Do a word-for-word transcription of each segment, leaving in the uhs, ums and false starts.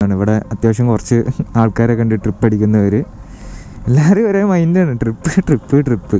ഇവിടെ അത്യാവശ്യം കുറച്ച് ആൾക്കാരൊക്കെ ഉണ്ട് ട്രിപ്പ് അടിക്കുന്നവർ. എല്ലാവരും ഒരേ മൈൻഡാണ്, trip trip trip.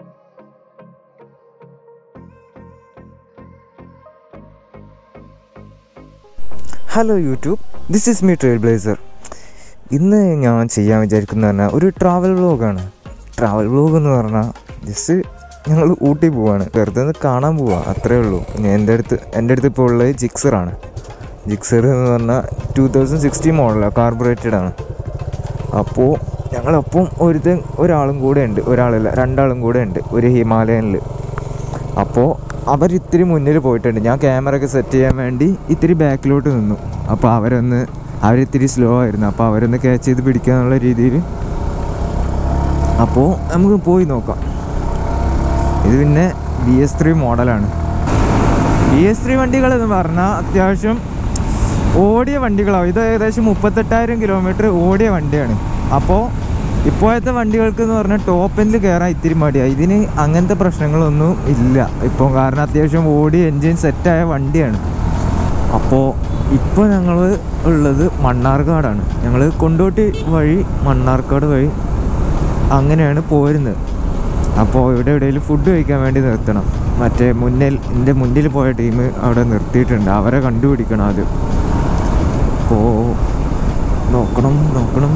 Hello YouTube, this is me trailblazer. ഇന്ന് ഞാൻ ചെയ്യാൻ വിചാരിക്കുന്നത് പറഞ്ഞാൽ ഒരു ട്രാവൽ വ്ളോഗാണ്. ട്രാവൽ വ്ളോഗ് എന്ന് പറഞ്ഞാൽ ജസ്റ്റ് ഞങ്ങൾ ഊട്ടി പോവാണ്, വെറുതെ ഒന്ന് കാണാൻ പോവുക, അത്രേ ഉള്ളൂ. എൻ്റെ അടുത്ത് എൻ്റെ അടുത്ത് ഇപ്പോൾ ഉള്ളത് ജിക്സറാണ്. ജിക്സർ എന്ന് പറഞ്ഞാൽ ടു തൗസൻഡ് സിക്സ്റ്റീൻ മോഡലാണ്, കാർബറേറ്റഡ് ആണ്. അപ്പോൾ ഞങ്ങളൊപ്പം ഒരുത്തൻ ഒരാളും കൂടെ ഉണ്ട്, ഒരാളല്ല രണ്ടാളും കൂടെ ഉണ്ട് ഒരു ഹിമാലയനിൽ. അപ്പോൾ അവരിത്തിരി മുന്നിൽ പോയിട്ടുണ്ട്. ഞാൻ ക്യാമറ ഒക്കെ സെറ്റ് ചെയ്യാൻ വേണ്ടി ഇത്തിരി ബാക്കിലോട്ട് നിന്നു. അപ്പോൾ അവരൊന്ന് അവരിത്തിരി സ്ലോ ആയിരുന്നു, അപ്പോൾ അവരൊന്ന് ക്യാച്ച് ചെയ്ത് പിടിക്കുക എന്നുള്ള രീതിയിൽ. അപ്പോൾ നമുക്ക് പോയി നോക്കാം. ഇത് പിന്നെ ബി എസ് ത്രീ മോഡലാണ്. ബി എസ് ത്രീ വണ്ടികളെന്ന് പറഞ്ഞാൽ അത്യാവശ്യം ഓടിയ വണ്ടികളാവും. ഇത് ഏകദേശം മുപ്പത്തെട്ടായിരം കിലോമീറ്റർ ഓടിയ വണ്ടിയാണ്. അപ്പോൾ ഇപ്പോഴത്തെ വണ്ടികൾക്ക് എന്ന് പറഞ്ഞാൽ ടോപ്പ് എൻഡിൽ കയറാൻ ഇത്തിരി മടിയാണ്. ഇതിന് അങ്ങനത്തെ പ്രശ്നങ്ങളൊന്നും ഇല്ല ഇപ്പോൾ, കാരണം അത്യാവശ്യം ഓടി എൻജിൻ സെറ്റായ വണ്ടിയാണ്. അപ്പോൾ ഇപ്പോൾ ഞങ്ങൾ ഉള്ളത് മണ്ണാർക്കാടാണ്. ഞങ്ങൾ കൊണ്ടോട്ടി വഴി മണ്ണാർക്കാട് വഴി അങ്ങനെയാണ് പോരുന്നത്. അപ്പോൾ ഇവിടെ എവിടെയെങ്കിലും ഫുഡ് കഴിക്കാൻ വേണ്ടി നിർത്തണം. മറ്റേ മുന്നിൽ എൻ്റെ മുന്നിൽ പോയ ടീം അവിടെ നിർത്തിയിട്ടുണ്ട്, അവരെ കണ്ടുപിടിക്കണം ആദ്യം. അപ്പോൾ നോക്കണം നോക്കണം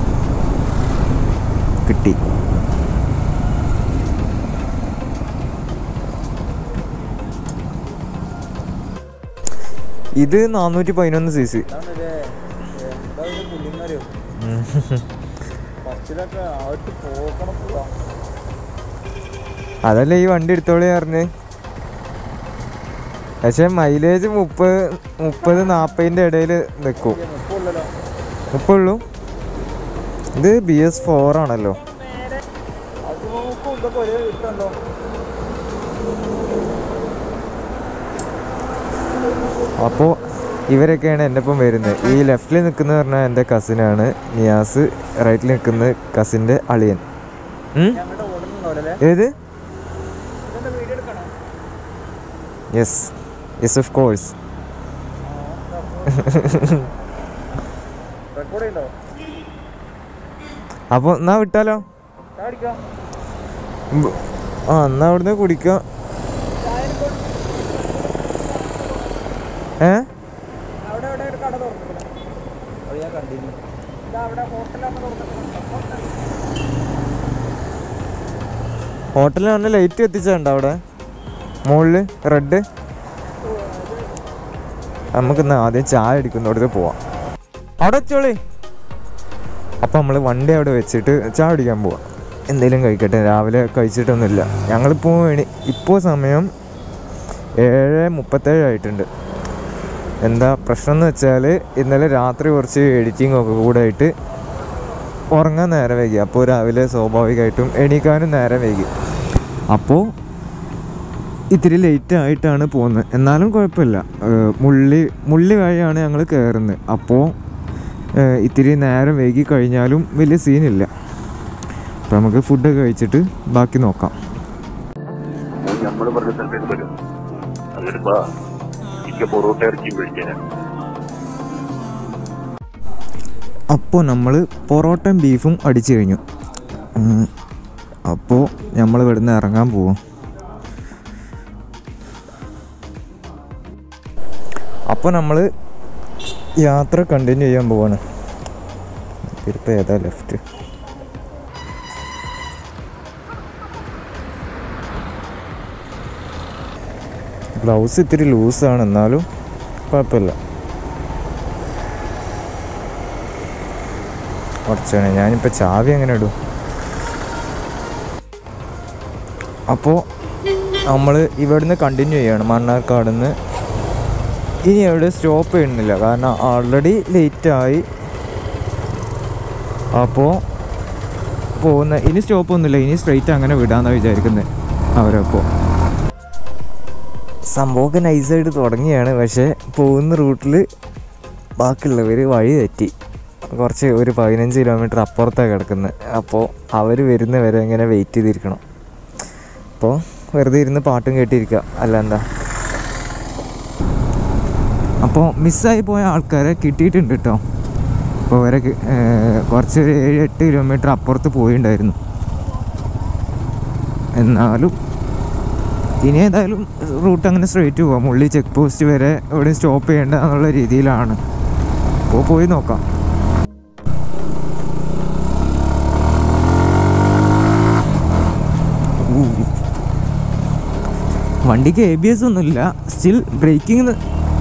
കിട്ടി. ഇത് നാനൂറ്റി പതിനൊന്ന് സി സി. അതല്ലേ ഈ വണ്ടി എടുത്തോളി പറഞ്ഞ്. പക്ഷെ മൈലേജ് മുപ്പത് മുപ്പത് നാൽപ്പതിൻ്റെ ഇടയിൽ നിൽക്കും. മുപ്പുള്ളൂ. ഇത് ബി എസ് ഫോർ ആണല്ലോ. അപ്പോൾ ഇവരൊക്കെയാണ് എൻ്റെ ഒപ്പം വരുന്നത്. ഈ ലെഫ്റ്റിൽ നിൽക്കുന്നത് പറഞ്ഞാൽ എൻ്റെ കസിനാണ് നിയാസ്, റൈറ്റിൽ നിൽക്കുന്നത് കസിൻ്റെ അളിയൻ. ഏത്? Yes yes of course. അപ്പോൾ എന്നാ വിട്ടാലോ? ആ എന്നാ അവിടുന്ന് കുടിക്കാം. ഏ ഹോട്ടലിൽ പറഞ്ഞ ലൈറ്റ് എത്തിച്ചുണ്ടോ അവിടെ മുകളിൽ റെഡ്? നമുക്കിന്ന് ആദ്യം ചായ അടിക്കുന്നിടത്ത് പോവാം. അവിടെ വെച്ചോളി. അപ്പം നമ്മൾ വണ്ടി അവിടെ വെച്ചിട്ട് ചായ അടിക്കാൻ പോവാം. എന്തെങ്കിലും കഴിക്കട്ടെ, രാവിലെ കഴിച്ചിട്ടൊന്നുമില്ല. ഞങ്ങളിപ്പോൾ വേണി ഇപ്പോൾ സമയം ഏഴ് മുപ്പത്തേഴ് ആയിട്ടുണ്ട്. എന്താ പ്രശ്നം എന്ന് വെച്ചാൽ ഇന്നലെ രാത്രി കുറച്ച് എഡിറ്റിംഗ് ഒക്കെ കൂടെ ആയിട്ട് ഉറങ്ങാൻ നേരം വൈകി. അപ്പോൾ രാവിലെ സ്വാഭാവികമായിട്ടും എണീക്കാനും നേരം വൈകി. അപ്പോൾ ഇത്തിരി ലേറ്റ് ആയിട്ടാണ് പോകുന്നത്. എന്നാലും കുഴപ്പമില്ല, മുള്ളി മുള്ളി വഴിയാണ് ഞങ്ങൾ കയറുന്നത്. അപ്പോൾ ഇത്തിരി നേരം വൈകി കഴിഞ്ഞാലും വലിയ സീനില്ല. അപ്പോൾ നമുക്ക് ഫുഡൊക്കെ കഴിച്ചിട്ട് ബാക്കി നോക്കാം. അപ്പോൾ നമ്മൾ പൊറോട്ടയും ബീഫും അടിച്ചു കഴിഞ്ഞു. അപ്പോൾ നമ്മൾ ഇവിടുന്ന് ഇറങ്ങാൻ പോവും. അപ്പോൾ നമ്മൾ യാത്ര കണ്ടിന്യൂ ചെയ്യാൻ പോവാണ്. ഇപ്പോൾ ഏതാ ലെഫ്റ്റ്? ഗ്ലൗസ് ഇത്തിരി ലൂസാണ്, എന്നാലും കുഴപ്പമില്ല. കുറച്ചാണ്. ഞാനിപ്പോൾ ചാവി എങ്ങനെ ഇടും? അപ്പോൾ നമ്മൾ ഇവിടുന്ന് കണ്ടിന്യൂ ചെയ്യാണ് മണ്ണാർക്കാട് നിന്ന്. ഇനി എവിടെ സ്റ്റോപ്പ് ചെയ്യുന്നില്ല, കാരണം ഓൾറെഡി ലേറ്റായി. അപ്പോൾ പോകുന്ന ഇനി സ്റ്റോപ്പൊന്നുമില്ല, ഇനി സ്ട്രെയിറ്റ് അങ്ങനെ വിടാമെന്നാണ് വിചാരിക്കുന്നത് അവരപ്പോൾ. സംഭവമൊക്കെ നൈസായിട്ട് തുടങ്ങിയാണ്. പക്ഷേ പോകുന്ന റൂട്ടിൽ ബാക്കിയുള്ളവർ വഴി തെറ്റി കുറച്ച് ഒരു പതിനഞ്ച് കിലോമീറ്റർ അപ്പുറത്താണ് കിടക്കുന്നത്. അപ്പോൾ അവർ വരുന്നവരെ ഇങ്ങനെ വെയിറ്റ് ചെയ്തിരിക്കണം. അപ്പോൾ വെറുതെ ഇരുന്ന് പാട്ടും കേട്ടിരിക്കുക, അല്ല എന്താ. അപ്പോൾ മിസ്സായി പോയ ആൾക്കാരെ കിട്ടിയിട്ടുണ്ട് കേട്ടോ. ഇപ്പോൾ വരെ കുറച്ച് ഏഴ് എട്ട് കിലോമീറ്റർ അപ്പുറത്ത് പോയിണ്ടായിരുന്നു. എന്നാലും ഇനി ഏതായാലും റൂട്ട് അങ്ങനെ സ്ട്രെയിറ്റ് പോകാം. മുള്ളി ചെക്ക് പോസ്റ്റ് വരെ എവിടെയും സ്റ്റോപ്പ് ചെയ്യേണ്ട എന്നുള്ള രീതിയിലാണ്. അപ്പോൾ പോയി നോക്കാം. വണ്ടിക്ക് എ ബി എസ് ഒന്നുമില്ല, സ്റ്റിൽ ബ്രേക്കിംഗ്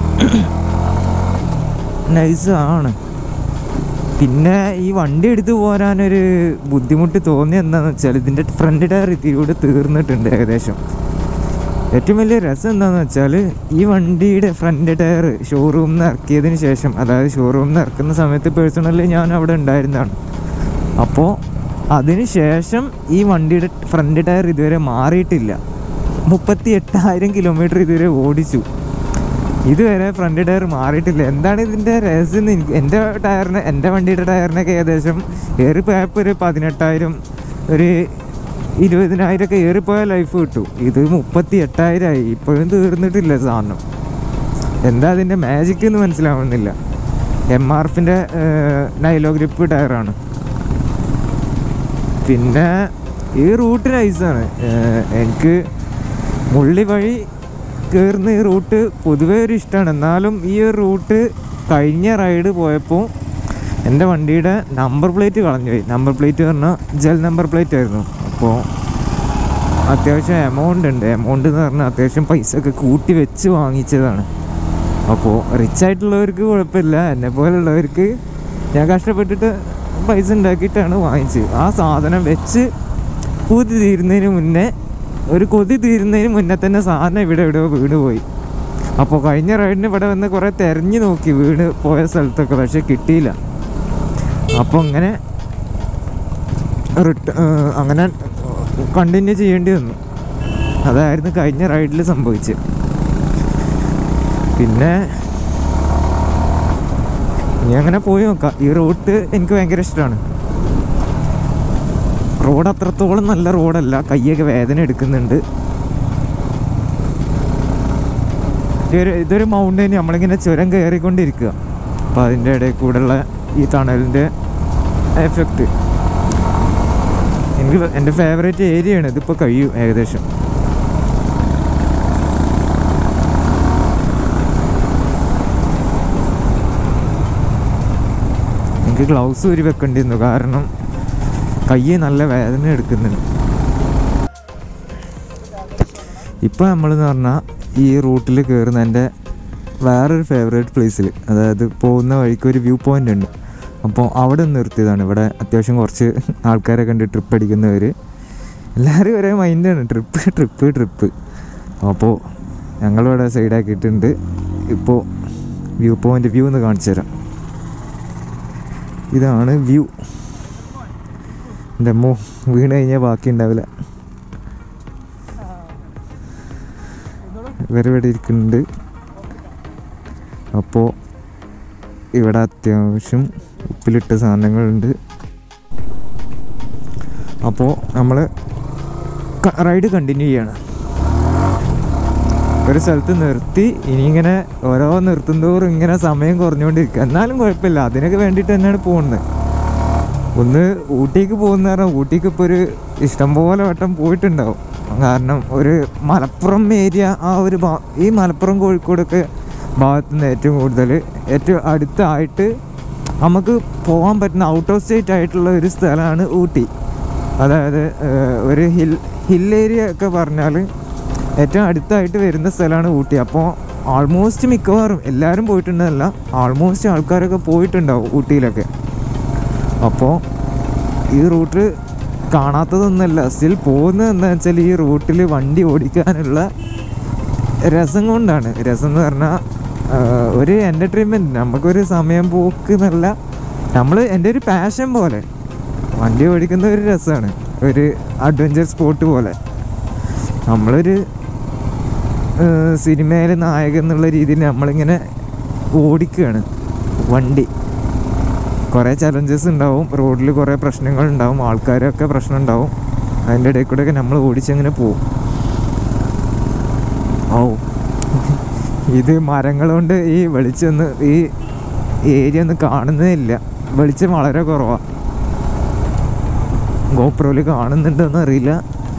നൈസാണ്. പിന്നെ ഈ വണ്ടി എടുത്ത് പോരാനൊരു ബുദ്ധിമുട്ട് തോന്നിയത് എന്താണെന്ന് വെച്ചാൽ ഇതിൻ്റെ ഫ്രണ്ട് ടയർ ഇതിലൂടെ തീർന്നിട്ടുണ്ട് ഏകദേശം. ഏറ്റവും വലിയ രസം എന്താണെന്ന് വെച്ചാൽ ഈ വണ്ടിയുടെ ഫ്രണ്ട് ടയർ ഷോറൂമിൽ നിന്ന് ഇറക്കിയതിന് ശേഷം, അതായത് ഷോറൂമിൽ നിന്ന് ഇറക്കുന്ന സമയത്ത് പേഴ്സണലി ഞാൻ അവിടെ ഉണ്ടായിരുന്നതാണ്. അപ്പോൾ അതിന് ശേഷം ഈ വണ്ടിയുടെ ഫ്രണ്ട് ടയർ ഇതുവരെ മാറിയിട്ടില്ല. മുപ്പത്തി എട്ടായിരം കിലോമീറ്റർ ഇതുവരെ ഓടിച്ചു, ഇതുവരെ ഫ്രണ്ട് ടയർ മാറിയിട്ടില്ല. എന്താണ് ഇതിൻ്റെ രഹസ്യം? എനിക്ക് എൻ്റെ ടയറിന് എൻ്റെ വണ്ടിയുടെ ടയറിനൊക്കെ ഏകദേശം ഏറിപ്പോയപ്പോൾ ഒരു പതിനെട്ടായിരം ഒരു ഇരുപതിനായിരം ഒക്കെ ഏറിപ്പോയ ലൈഫ് കിട്ടും. ഇത് മുപ്പത്തി എട്ടായിരമായി, ഇപ്പോഴും തീർന്നിട്ടില്ല സാധനം. എന്താ അതിൻ്റെ മാജിക് എന്ന് മനസ്സിലാവുന്നില്ല. എം ആർ എഫിൻ്റെ നൈലോ ഗ്രിപ്പ് ടയറാണ്. പിന്നെ ഈ റൂട്ട് നൈസാണ്. എനിക്ക് മുള്ളി വഴി കയറുന്ന ഈ റൂട്ട് പൊതുവേ ഒരു ഇഷ്ടമാണ്. എന്നാലും ഈ ഒരു റൂട്ട് കഴിഞ്ഞ റൈഡ് പോയപ്പോൾ എൻ്റെ വണ്ടിയുടെ നമ്പർ പ്ലേറ്റ് കളഞ്ഞു പോയി. നമ്പർ പ്ലേറ്റ് പറഞ്ഞാൽ ജെൽ നമ്പർ പ്ലേറ്റ് ആയിരുന്നു. അപ്പോൾ അത്യാവശ്യം എമൗണ്ട് ഉണ്ട്. എമൗണ്ട് എന്ന് പറഞ്ഞാൽ അത്യാവശ്യം പൈസ ഒക്കെ കൂട്ടി വെച്ച് വാങ്ങിച്ചതാണ്. അപ്പോൾ റിച്ച് ആയിട്ടുള്ളവർക്ക് കുഴപ്പമില്ല, എന്നെ പോലുള്ളവർക്ക് ഞാൻ കഷ്ടപ്പെട്ടിട്ട് പൈസ ഉണ്ടാക്കിയിട്ടാണ് വാങ്ങിച്ചത്. ആ സാധനം വെച്ച് പൂതി തീരുന്നതിന് മുന്നേ, ഒരു കൊതി തീരുന്നതിന് മുന്നേ തന്നെ സാധനം ഇവിടെ എവിടെയോ വീണ് പോയി. അപ്പോൾ കഴിഞ്ഞ റൈഡിന് ഇവിടെ വന്ന് കുറേ തിരഞ്ഞു നോക്കി വീണ് പോയ സ്ഥലത്തൊക്കെ, പക്ഷേ കിട്ടിയില്ല. അപ്പോൾ അങ്ങനെ റിട്ട അങ്ങനെ കണ്ടിന്യൂ ചെയ്യേണ്ടി വന്നു. അതായിരുന്നു കഴിഞ്ഞ റൈഡിൽ സംഭവിച്ചത്. പിന്നെ ഇനി അങ്ങനെ പോയി നോക്കാം. ഈ റൂട്ട് എനിക്ക് ഭയങ്കര ഇഷ്ടമാണ്. റോഡ് അത്രത്തോളം നല്ല റോഡല്ല, കയ്യൊക്കെ വേദന എടുക്കുന്നുണ്ട്. ഇതൊരു ഇതൊരു മൗണ്ടൈൻ, നമ്മളിങ്ങനെ ചുരം കയറിക്കൊണ്ടിരിക്കുക. അപ്പോൾ അതിൻ്റെ ഇടയിൽ കൂടെയുള്ള ഈ തണലിൻ്റെ എഫക്റ്റ് എനിക്ക് എൻ്റെ ഫേവറേറ്റ് ഏരിയയാണ്. ഇതിപ്പോൾ കഴിയും ഏകദേശം. എനിക്ക് ഗ്ലൗസ് ഊരി വെക്കേണ്ടിയിരുന്നു, കാരണം കൈ നല്ല വേദന എടുക്കുന്നുണ്ട്. ഇപ്പോൾ നമ്മളെന്ന് പറഞ്ഞാൽ ഈ റൂട്ടിൽ കയറുന്നതിൻ്റെ വേറൊരു ഫേവറേറ്റ് പ്ലേസിൽ, അതായത് പോകുന്ന വഴിക്ക് ഒരു വ്യൂ പോയിൻ്റ് ഉണ്ട്. അപ്പോൾ അവിടെ നിർത്തിയതാണ്. ഇവിടെ അത്യാവശ്യം കുറച്ച് ആൾക്കാരെ കണ്ട് ട്രിപ്പ് അടിക്കുന്നവർ, എല്ലാവരും ഒരേ മൈൻഡാണ്, ട്രിപ്പ് ട്രിപ്പ് ട്രിപ്പ്. അപ്പോൾ ഞങ്ങളിവിടെ സൈഡാക്കിയിട്ടുണ്ട്. ഇപ്പോൾ വ്യൂ പോയിൻ്റ് വ്യൂ ഒന്ന് കാണിച്ചു തരാം. ഇതാണ് വ്യൂ. എൻ്റെ അമ്മോ, വീണ് കഴിഞ്ഞാൽ ബാക്കി ഉണ്ടാവില്ല. ഇവരിവിടെ ഇരിക്കുന്നുണ്ട്. അപ്പോൾ ഇവിടെ അത്യാവശ്യം ഉപ്പിലിട്ട സാധനങ്ങളുണ്ട്. അപ്പോൾ നമ്മൾ റൈഡ് കണ്ടിന്യൂ ചെയ്യാണ്. ഒരു സ്ഥലത്ത് നിർത്തി ഇനി ഇങ്ങനെ ഓരോ നിർത്തുന്തോറും ഇങ്ങനെ സമയം കുറഞ്ഞുകൊണ്ടിരിക്കുക. എന്നാലും കുഴപ്പമില്ല, അതിനൊക്കെ വേണ്ടിയിട്ട് തന്നെയാണ് പോകുന്നത്. ഒന്ന് ഊട്ടിക്ക് പോകുന്ന പറഞ്ഞാൽ ഊട്ടിക്ക് ഇപ്പോൾ ഒരു ഇഷ്ടംപോലെ വട്ടം പോയിട്ടുണ്ടാവും. കാരണം ഒരു മലപ്പുറം ഏരിയ, ആ ഒരു ഭാ ഈ മലപ്പുറം കോഴിക്കോടൊക്കെ ഭാഗത്തു നിന്ന് ഏറ്റവും കൂടുതൽ ഏറ്റവും അടുത്തായിട്ട് നമുക്ക് പോകാൻ പറ്റുന്ന ഔട്ട് ഓഫ് സ്റ്റേറ്റ് ആയിട്ടുള്ള ഒരു സ്ഥലമാണ് ഊട്ടി. അതായത് ഒരു ഹിൽ ഹിൽ ഏരിയ ഒക്കെ പറഞ്ഞാൽ ഏറ്റവും അടുത്തായിട്ട് വരുന്ന സ്ഥലമാണ് ഊട്ടി. അപ്പോൾ ആൾമോസ്റ്റ് മിക്കവാറും എല്ലാവരും പോയിട്ടുണ്ടെന്നല്ല, ആൾമോസ്റ്റ് ആൾക്കാരൊക്കെ പോയിട്ടുണ്ടാവും ഊട്ടിയിലൊക്കെ. അപ്പോൾ ഈ റൂട്ട് കാണാത്തതൊന്നുമല്ല, സ്റ്റിൽ പോകുന്നത് എന്താ വെച്ചാൽ ഈ റൂട്ടിൽ വണ്ടി ഓടിക്കാനുള്ള രസം കൊണ്ടാണ്. രസം എന്ന് പറഞ്ഞാൽ ഒരു എൻ്റർടൈൻമെൻറ്റ്, നമുക്കൊരു സമയം പോക്ക് എന്നല്ല, നമ്മൾ എൻ്റെ ഒരു പാഷൻ പോലെ വണ്ടി ഓടിക്കുന്ന ഒരു രസമാണ്, ഒരു അഡ്വഞ്ചർ സ്പോട്ട് പോലെ. നമ്മളൊരു സിനിമയിലെ നായകൻ എന്നുള്ള രീതിയിൽ നമ്മളിങ്ങനെ ഓടിക്കുകയാണ് വണ്ടി. കുറേ ചലഞ്ചസ് ഉണ്ടാവും, റോഡിൽ കുറേ പ്രശ്നങ്ങളുണ്ടാവും, ആൾക്കാരൊക്കെ പ്രശ്നം ഉണ്ടാവും. അതിൻ്റെ ഇടയിൽ കൂടെയൊക്കെ നമ്മൾ ഓടിച്ചങ്ങനെ പോവും. ഓ, ഇത് മരങ്ങൾ കൊണ്ട് ഈ വെളിച്ചൊന്ന് ഈ ഏരിയ ഒന്നും കാണുന്നേ ഇല്ല, വെളിച്ചം വളരെ കുറവാണ്. ഗോപ്രോയിൽ കാണുന്നുണ്ടോയെന്ന് അറിയില്ല.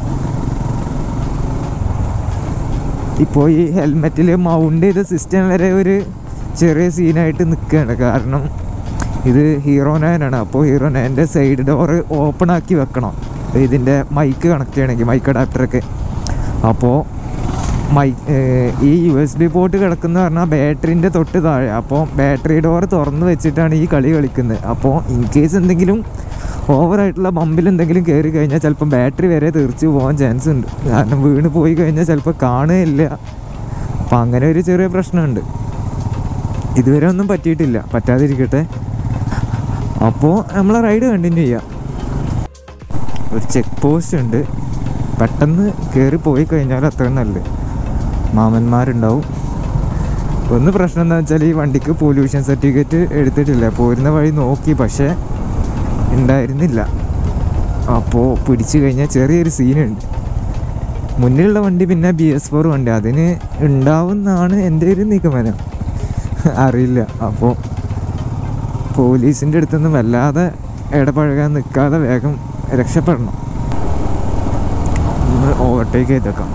ഇപ്പോൾ ഈ ഹെൽമെറ്റിൽ മൗണ്ട് ചെയ്ത സിസ്റ്റം വരെ ഒരു ചെറിയ സീനായിട്ട് നിൽക്കുകയാണ്. കാരണം ഇത് ഹീറോ നയനാണ്. അപ്പോൾ ഹീറോ നയൻ്റെ സൈഡ് ഡോറ് ഓപ്പൺ ആക്കി വെക്കണം ഇതിൻ്റെ മൈക്ക് കണക്ട് ചെയ്യണമെങ്കിൽ, മൈക്ക് അഡാപ്റ്ററൊക്കെ. അപ്പോൾ മൈ ഈ യു എസ് ബി പോർട്ട് കിടക്കുന്ന പറഞ്ഞാൽ ബാറ്ററിൻ്റെ തൊട്ട് താഴെ. അപ്പോൾ ബാറ്ററി ഡോർ തുറന്ന് വെച്ചിട്ടാണ് ഈ കളി കളിക്കുന്നത്. അപ്പോൾ ഇൻ കേസ് എന്തെങ്കിലും ഓവറായിട്ടുള്ള ബമ്പിൽ എന്തെങ്കിലും കയറി കഴിഞ്ഞാൽ ചിലപ്പം ബാറ്ററി വരെ തെറിച്ച് പോകാൻ ചാൻസ് ഉണ്ട്. കാരണം വീണ് പോയി കഴിഞ്ഞാൽ ചിലപ്പോൾ കാണുകയില്ല. അപ്പം അങ്ങനെ ഒരു ചെറിയ പ്രശ്നമുണ്ട്. ഇതുവരെ ഒന്നും പറ്റിയിട്ടില്ല, പറ്റാതിരിക്കട്ടെ. അപ്പോൾ നമ്മളെ റൈഡ് കണ്ടിന്യൂ ചെയ്യാം. ഒരു ചെക്ക് പോസ്റ്റ് ഉണ്ട്, പെട്ടെന്ന് കയറി പോയി കഴിഞ്ഞാൽ അത്രയും നല്ലത്. മാമന്മാരുണ്ടാവും. ഒന്ന് പ്രശ്നം എന്താ വെച്ചാൽ ഈ വണ്ടിക്ക് പൊല്യൂഷൻ സർട്ടിഫിക്കറ്റ് എടുത്തിട്ടില്ല. പോരുന്ന വഴി നോക്കി, പക്ഷേ ഉണ്ടായിരുന്നില്ല. അപ്പോൾ പിടിച്ചു കഴിഞ്ഞാൽ ചെറിയൊരു സീനുണ്ട്. മുന്നിലുള്ള വണ്ടി പിന്നെ ബി എസ് ഫോർ വണ്ടി, അതിന് ഉണ്ടാവുമെന്നാണ് എൻ്റെ ഒരു നിഗമനം, അറിയില്ല. അപ്പോൾ പോലീസിൻ്റെ അടുത്തൊന്നും വല്ലാതെ ഇടപഴകാൻ നിൽക്കാതെ വേഗം രക്ഷപ്പെടണം. ഒന്ന് ഓവർടേക്ക് ചെയ്തേക്കാം.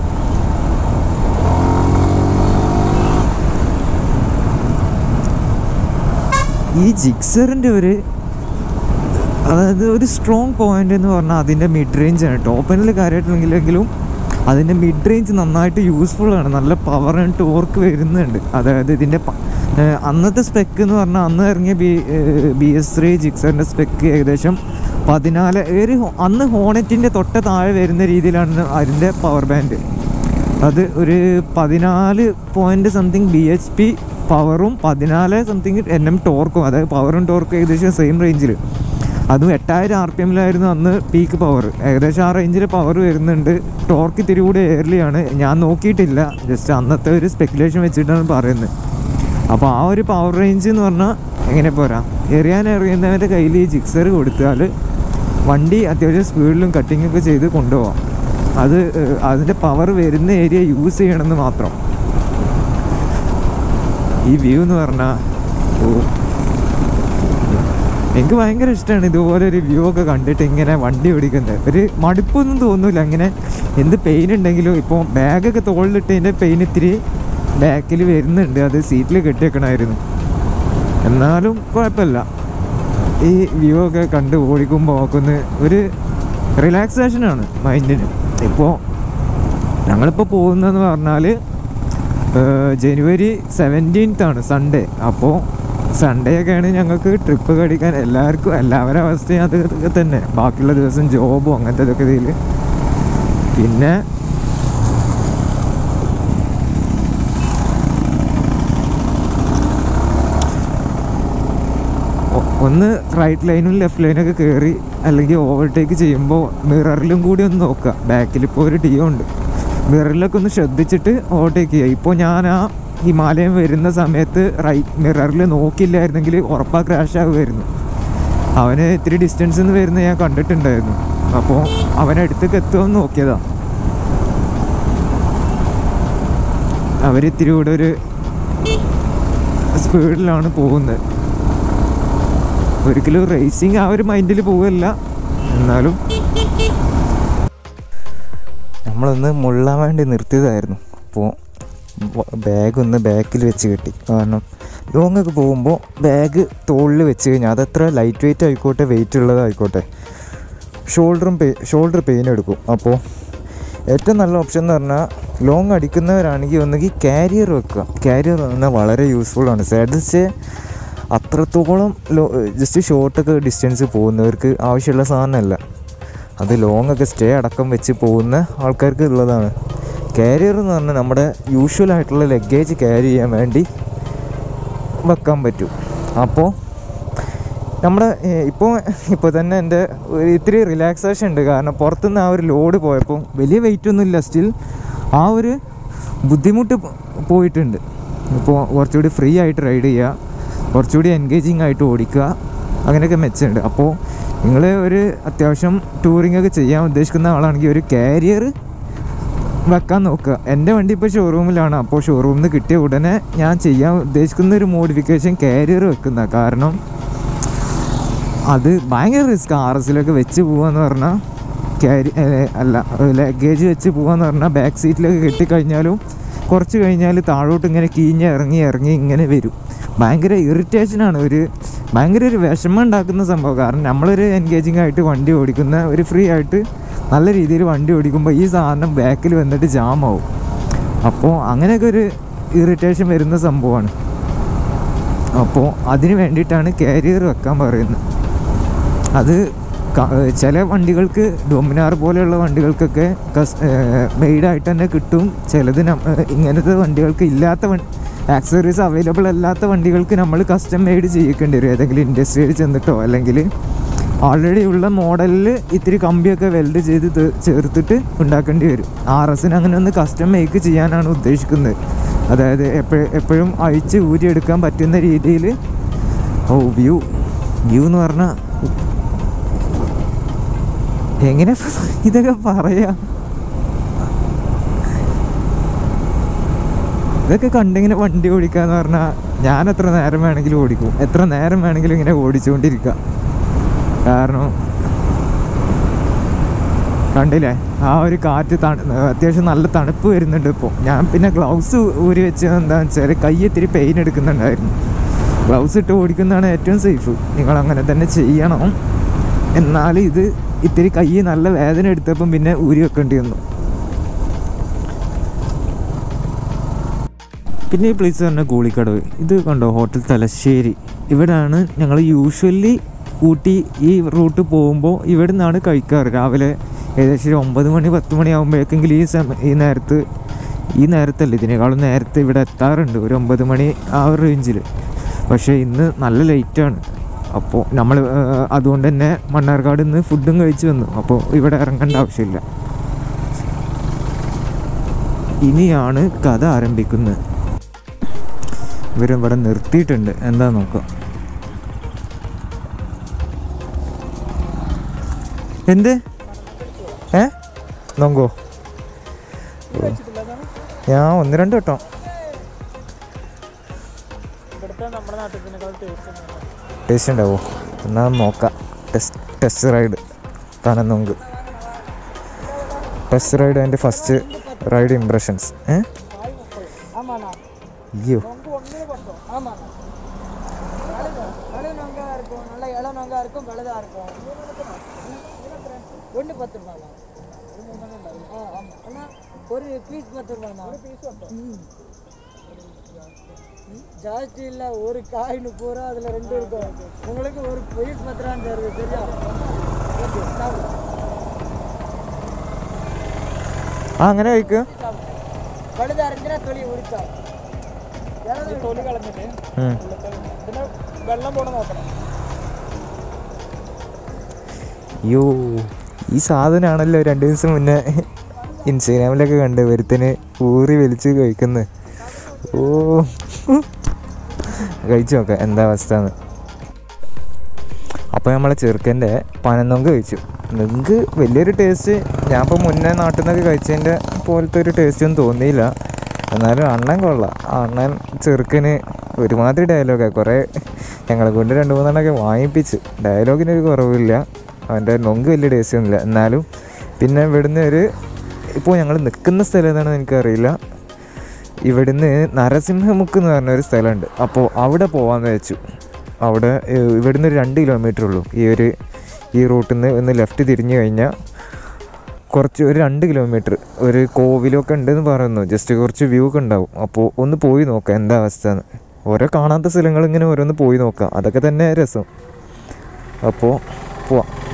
ഈ ജിക്സറിൻ്റെ ഒരു അതായത് ഒരു സ്ട്രോങ് പോയിൻ്റ് എന്ന് പറഞ്ഞാൽ അതിൻ്റെ മിഡ് റേഞ്ചാണ്. ടോപ്പ് എൻഡിൽ കാര്യമായിട്ടില്ലെങ്കിലും അതിൻ്റെ മിഡ് റേഞ്ച് നന്നായിട്ട് യൂസ്ഫുള്ളാണ്. നല്ല പവർ ആൻഡ് ടോർക്ക് വരുന്നുണ്ട്. അതായത് ഇതിൻ്റെ അന്നത്തെ സ്പെക്ക് എന്ന് പറഞ്ഞാൽ അന്ന് ഇറങ്ങിയ ബി ബി എസ് ത്രീ ജിക്സറിൻ്റെ സ്പെക്ക് ഏകദേശം പതിനാല് ഒരു അന്ന് ഹോണറ്റിൻ്റെ തൊട്ട താഴെ വരുന്ന രീതിയിലാണ് അതിൻ്റെ പവർ ബാൻഡ്. അത് ഒരു പതിനാല് point something B H P പവറും പതിനാല് സംതിങ് എൻ എം ടോർക്കും, അതായത് പവറും ടോർക്കും ഏകദേശം സെയിം റേഞ്ചിൽ. അതും എട്ടായിരം ആർ പി എമ്മിലായിരുന്നു അന്ന് പീക്ക് പവർ. ഏകദേശം ആ റേഞ്ചിൽ പവർ വരുന്നുണ്ട്. ടോർക്ക് ഇത്തിരി കൂടി എയർലിയാണ്. ഞാൻ നോക്കിയിട്ടില്ല, ജസ്റ്റ് അന്നത്തെ ഒരു സ്പെക്കുലേഷൻ വെച്ചിട്ടാണ് പറയുന്നത്. അപ്പോൾ ആ ഒരു പവർ റേഞ്ച് എന്ന് പറഞ്ഞാൽ എങ്ങനെ പോരാ, എറിയാൻ എറിയുന്നവൻ്റെ കയ്യിൽ ഈ ജിക്സർ കൊടുത്താൽ വണ്ടി അത്യാവശ്യം സ്പീഡിലും കട്ടിങ്ങൊക്കെ ചെയ്ത് കൊണ്ടുപോകാം. അത് അതിൻ്റെ പവർ വരുന്ന ഏരിയ യൂസ് ചെയ്യണമെന്ന് മാത്രം. ഈ വ്യൂ എന്ന് പറഞ്ഞാൽ എനിക്ക് ഭയങ്കര ഇഷ്ടമാണ്. ഇതുപോലെ ഒരു വ്യൂ ഒക്കെ കണ്ടിട്ട് ഇങ്ങനെ വണ്ടി ഓടിക്കുന്നത് ഒരു മടുപ്പൊന്നും തോന്നില്ല. അങ്ങനെ എന്ത് പെയിൻ ഉണ്ടെങ്കിലും ഇപ്പോൾ ബാഗൊക്കെ തോളിലിട്ടതിൻ്റെ പെയിൻ ഇത്തിരി ബാക്കിൽ വരുന്നുണ്ട്. അത് സീറ്റിൽ കെട്ടിവെക്കണമായിരുന്നു, എന്നാലും കുഴപ്പമില്ല. ഈ വ്യൂ ഒക്കെ കണ്ട് ഓടിക്കുമ്പോൾ നോക്കുന്ന ഒരു റിലാക്സേഷനാണ് മൈൻഡിന്. ഇപ്പോൾ ഞങ്ങളിപ്പോൾ പോകുന്നതെന്ന് പറഞ്ഞാൽ ജനുവരി സെവൻറ്റീൻത്താണ് സൺഡേ. അപ്പോൾ സൺഡേ ഒക്കെയാണ് ഞങ്ങൾക്ക് ട്രിപ്പ് കടിക്കാൻ എല്ലാവർക്കും എല്ലാവരുടെ അവസ്ഥയും അതൊക്കെ തന്നെ. ബാക്കിയുള്ള ദിവസം ജോബും അങ്ങനത്തെ ഇതൊക്കെ ഇതിൽ. പിന്നെ ഒന്ന് റൈറ്റ് ലൈനും ലെഫ്റ്റ് ലൈനൊക്കെ കയറി അല്ലെങ്കിൽ ഓവർടേക്ക് ചെയ്യുമ്പോൾ മിററിലും കൂടി ഒന്ന് നോക്കുക. ബാക്കിലിപ്പോൾ ഒരു ഡിയോ ഉണ്ട്, മിററിലൊക്കെ ഒന്ന് ശ്രദ്ധിച്ചിട്ട് ഓവർടേക്ക് ചെയ്യുക. ഇപ്പോൾ ഞാൻ ആ ഹിമാലയം വരുന്ന സമയത്ത് റൈറ്റ് മിററിൽ നോക്കിയില്ലായിരുന്നെങ്കിൽ ഉറപ്പാ ക്രാഷ് ആകുമായിരുന്നു. അവന് ഇത്തിരി ഡിസ്റ്റൻസിൽ നിന്ന് വരുന്നത് ഞാൻ കണ്ടിട്ടുണ്ടായിരുന്നു. അപ്പോൾ അവനടുത്തേക്ക് എത്തുമെന്ന് നോക്കിയതാണ്. അവരിത്തിരി കൂടെ ഒരു സ്പീഡിലാണ് പോകുന്നത്. ഒരിക്കലും റേസിങ് ആ ഒരു മൈൻഡിൽ പോവില്ല. എന്നാലും നമ്മളൊന്ന് മുള്ളാൻ വേണ്ടി നിർത്തിയതായിരുന്നു. അപ്പോൾ ബാഗ് ഒന്ന് ബാക്കിൽ വെച്ച് കെട്ടി. കാരണം ലോങ്ങൊക്കെ പോകുമ്പോൾ ബാഗ് തോളിൽ വെച്ച് കഴിഞ്ഞാൽ അതത്ര ലൈറ്റ് വെയിറ്റ് ആയിക്കോട്ടെ വെയിറ്റ് ഉള്ളതായിക്കോട്ടെ ഷോൾഡറും പെയിൻ ഷോൾഡർ പെയിൻ എടുക്കും. അപ്പോൾ ഏറ്റവും നല്ല ഓപ്ഷൻ എന്ന് പറഞ്ഞാൽ ലോങ് അടിക്കുന്നവരാണെങ്കിൽ ഒന്നുകിൽ കാരിയർ വെക്കുക. കാരിയർ പറഞ്ഞാൽ വളരെ യൂസ്ഫുള്ളാണ്. സാഡിൽസ് അത്രത്തോളം ലോ ജസ്റ്റ് ഷോർട്ടൊക്കെ ഡിസ്റ്റൻസ് പോകുന്നവർക്ക് ആവശ്യമുള്ള സാധനമല്ല. അത് ലോങ് ഒക്കെ സ്റ്റേ അടക്കം വെച്ച് പോകുന്ന ആൾക്കാർക്ക് ഉള്ളതാണ്. കാരിയർ എന്ന് പറഞ്ഞാൽ നമ്മുടെ യൂഷ്വലായിട്ടുള്ള ലഗേജ് ക്യാരി ചെയ്യാൻ വേണ്ടി വെക്കാൻ പറ്റും. അപ്പോൾ നമ്മുടെ ഇപ്പോൾ ഇപ്പോൾ തന്നെ എൻ്റെ ഒരു ഇത്തിരി റിലാക്സേഷൻ ഉണ്ട്. കാരണം പുറത്തുനിന്ന് ആ ഒരു ലോഡ് പോയപ്പോൾ വലിയ വെയിറ്റ് ഒന്നുമില്ല, സ്റ്റിൽ ആ ഒരു ബുദ്ധിമുട്ട് പോയിട്ടുണ്ട്. ഇപ്പോൾ കുറച്ചുകൂടി ഫ്രീ ആയിട്ട് റൈഡ് ചെയ്യുക, കുറച്ചുകൂടി എൻഗേജിങ് ആയിട്ട് ഓടിക്കുക, അങ്ങനെയൊക്കെ മെച്ചമുണ്ട്. അപ്പോൾ നിങ്ങൾ ഒരു അത്യാവശ്യം ടൂറിംഗ് ഒക്കെ ചെയ്യാൻ ഉദ്ദേശിക്കുന്ന ആളാണെങ്കിൽ ഒരു കാരിയർ വെക്കാൻ നോക്കുക. എൻ്റെ വണ്ടി ഇപ്പോൾ ഷോറൂമിലാണ്. അപ്പോൾ ഷോറൂമിൽ നിന്ന് കിട്ടിയ ഉടനെ ഞാൻ ചെയ്യാൻ ഉദ്ദേശിക്കുന്ന ഒരു മോഡിഫിക്കേഷൻ കാരിയർ വെക്കുന്ന. കാരണം അത് ഭയങ്കര റിസ്ക്. ആർ എസിലൊക്കെ വെച്ച് പോകാന്ന് പറഞ്ഞാൽ ക്യാരി അല്ല ലഗേജ് വെച്ച് പോകാന്ന് പറഞ്ഞാൽ ബാക്ക് സീറ്റിലൊക്കെ കെട്ടിക്കഴിഞ്ഞാലും കുറച്ച് കഴിഞ്ഞാൽ താഴോട്ട് ഇങ്ങനെ കീഞ്ഞ് ഇറങ്ങി ഇറങ്ങി ഇങ്ങനെ വരും. ഭയങ്കര ഇറിറ്റേഷനാണ്, ഒരു ഭയങ്കര ഒരു വിഷമം ഉണ്ടാക്കുന്ന സംഭവം. കാരണം നമ്മളൊരു എൻഗേജിങ് ആയിട്ട് വണ്ടി ഓടിക്കുന്ന, ഒരു ഫ്രീ ആയിട്ട് നല്ല രീതിയിൽ വണ്ടി ഓടിക്കുമ്പോൾ ഈ സാധനം ബാക്കിൽ വന്നിട്ട് ജാമാവും. അപ്പോൾ അങ്ങനെയൊക്കെ ഒരു ഇറിറ്റേഷൻ വരുന്ന സംഭവമാണ്. അപ്പോൾ അതിന് വേണ്ടിയിട്ടാണ് കാരിയർ വെക്കാൻ പറയുന്നത്. അത് ചില വണ്ടികൾക്ക് ഡൊമിനാർ പോലെയുള്ള വണ്ടികൾക്കൊക്കെ കസ് മെയ്ഡായിട്ട് തന്നെ കിട്ടും. ചിലത് ഇങ്ങനത്തെ വണ്ടികൾക്ക് ഇല്ലാത്ത വണ്ടി ആക്സസറീസ് അവൈലബിൾ അല്ലാത്ത വണ്ടികൾക്ക് നമ്മൾ കസ്റ്റം മെയ്ഡ് ചെയ്യിക്കേണ്ടി വരും. ഏതെങ്കിലും ഇൻഡസ്ട്രിയിൽ ചെന്നിട്ടോ അല്ലെങ്കിൽ ഓൾറെഡി ഉള്ള മോഡലിൽ ഇത്തിരി കമ്പിയൊക്കെ വെൽഡ് ചെയ്ത് ചേർത്തിട്ട് ഉണ്ടാക്കേണ്ടി വരും. ആർ എസിന് അങ്ങനെ ഒന്ന് കസ്റ്റം മേക്ക് ചെയ്യാനാണ് ഉദ്ദേശിക്കുന്നത്. അതായത് എപ്പോഴും എപ്പോഴും അഴിച്ച് ഊരിയെടുക്കാൻ പറ്റുന്ന രീതിയിൽ. ഓ വ്യൂ വ്യൂ എന്ന് പറഞ്ഞാൽ എങ്ങനെ ഇതൊക്കെ പറയാ, ഇതൊക്കെ കണ്ടിങ്ങനെ വണ്ടി ഓടിക്കാന്ന് പറഞ്ഞാൽ ഞാൻ എത്ര നേരം വേണമെങ്കിലും ഓടിക്കും, എത്ര നേരം വേണമെങ്കിലും ഇങ്ങനെ ഓടിച്ചുകൊണ്ടിരിക്കുക. കാരണം കണ്ടില്ലേ ആ ഒരു കാറ്റ്, തണു അത്യാവശ്യം നല്ല തണുപ്പ് വരുന്നുണ്ട് ഇപ്പോൾ. ഞാൻ പിന്നെ ഗ്ലൗസ് ഊരി വെച്ച് എന്താണെന്ന് വെച്ചാൽ കൈ ഇത്തിരി പെയിൻ എടുക്കുന്നുണ്ടായിരുന്നു. ഗ്ലൗസ് ഇട്ട് ഓടിക്കുന്നതാണ് ഏറ്റവും സേഫ്. നിങ്ങൾ അങ്ങനെ തന്നെ ചെയ്യണം. എന്നാൽ ഇത് ഇത്തിരി കൈ നല്ല വേദന എടുത്തപ്പം പിന്നെ ഊരി വെക്കേണ്ടി വന്നു. പിന്നെ ഈ പ്ലേസ് പറഞ്ഞാൽ കൂളിക്കടവ്. ഇത് കണ്ടോ, ഹോട്ടൽ തലശ്ശേരി. ഇവിടെയാണ് ഞങ്ങൾ യൂഷ്വലി ഊട്ടി ഈ റൂട്ട് പോകുമ്പോൾ ഇവിടെ നിന്നാണ് കഴിക്കാറ്. രാവിലെ ഏകദേശം ഒരു ഒമ്പത് മണി പത്ത് മണി ആകുമ്പോഴേക്കെങ്കിലും ഈ സമയം ഈ നേരത്ത് ഈ നേരത്തല്ല ഇതിനേക്കാളും നേരത്തെ ഇവിടെ എത്താറുണ്ട്, ഒരു ഒമ്പത് മണി ആ ഒരു റേഞ്ചിൽ. പക്ഷേ ഇന്ന് നല്ല ലേറ്റാണ്. അപ്പോൾ നമ്മൾ അതുകൊണ്ട് തന്നെ മണ്ണാർക്കാട് നിന്ന് ഫുഡും കഴിച്ച് വന്നു. അപ്പോൾ ഇവിടെ ഇറങ്ങേണ്ട ആവശ്യമില്ല. ഇനിയാണ് കഥ ആരംഭിക്കുന്നത്. ഇവരിവിടെ നിർത്തിയിട്ടുണ്ട്, എന്താ നോക്കാം. എന്ത് ഏ നോക്കോ, ഞാൻ ഒന്ന് രണ്ട് കേട്ടോ. ടേസ്റ്റ് ഉണ്ടാവോ എന്നാൽ നോക്കാം. ടെസ്റ്റ് ടെസ്റ്റ് റൈഡ് കാണാൻ നോക്ക്. ടെസ്റ്റ് റൈഡ് അതിൻ്റെ ഫസ്റ്റ് റൈഡ് ഇംപ്രഷൻസ്. ഏ അയ്യോ ஒரு பீஸ் பத்து ரூபாண்ணா. ஜாஸ்தி இல்லை, ஒரு காய் முப்பது ரூபா, அதில் ரெண்டு இருக்கும். உங்களுக்கு ஒரு பீஸ் பத்து ரூபான்னு தருது, சரியா? ആ അങ്ങനെ കഴിക്കുക. വലുത് അരഞ്ഞാൽ തൊലി ഉരിച്ചാ തൊലി കളഞ്ഞിട്ട് പിന്നെ വെള്ളം പോണ നോക്കണം. അയ്യോ ഈ സാധനമാണല്ലോ രണ്ട് ദിവസം മുന്നേ ഇൻസ്റ്റാഗ്രാമിലൊക്കെ കണ്ട് ഒരുത്തന് ഊറി വലിച്ച് കഴിക്കുന്നത്. ഓ കഴിച്ചു നോക്കാം എന്താ അവസ്ഥ എന്ന്. അപ്പോൾ നമ്മളെ ചെറുക്കൻ്റെ പനനൊങ്ക് കഴിച്ചു. നിങ്ങൾക്ക് വലിയൊരു ടേസ്റ്റ്, ഞാൻ ഇപ്പോൾ മുന്നേ നാട്ടിൽ നിന്നൊക്കെ കഴിച്ചതിൻ്റെ പോലത്തെ ഒരു ടേസ്റ്റൊന്നും തോന്നിയില്ല. എന്നാലും അണ്ണൻ കൊള്ളാം. അണ്ണൻ ചെറുക്കന് ഒരുമാതിരി ഡയലോഗാണ്. കുറേ ഞങ്ങളെ കൊണ്ട് രണ്ട് മൂന്നെണ്ണമൊക്കെ വാങ്ങിപ്പിച്ച്. ഡയലോഗിനൊരു കുറവില്ല, അവൻ്റെ നൊങ്ക് വലിയ ടേസ്റ്റ് ഒന്നുമില്ല. എന്നാലും പിന്നെ ഇവിടുന്ന് ഒരു ഇപ്പോൾ ഞങ്ങൾ നിൽക്കുന്ന സ്ഥലം ഏതാണെന്ന് എനിക്കറിയില്ല. ഇവിടുന്ന് നരസിംഹമുക്ക് എന്ന് പറഞ്ഞൊരു സ്ഥലമുണ്ട്. അപ്പോൾ അവിടെ പോകാമെന്ന് വെച്ചു. അവിടെ ഇവിടുന്ന് ഒരു രണ്ട് കിലോമീറ്റർ ഉള്ളൂ. ഈ ഒരു ഈ റൂട്ടിൽ നിന്ന് ഒന്ന് ലെഫ്റ്റ് തിരിഞ്ഞു കഴിഞ്ഞാൽ കുറച്ച് ഒരു രണ്ട് കിലോമീറ്റർ ഒരു കോവിലൊക്കെ ഉണ്ടെന്ന് പറയുന്നു. ജസ്റ്റ് കുറച്ച് വ്യൂ ഒക്കെ ഉണ്ടാവും. അപ്പോൾ ഒന്ന് പോയി നോക്കാം എന്താ അവസ്ഥ എന്ന്. ഓരോ കാണാത്ത സ്ഥലങ്ങൾ ഇങ്ങനെ ഓരോന്ന് പോയി നോക്കാം, അതൊക്കെ തന്നെ രസം. അപ്പോൾ പോവാം.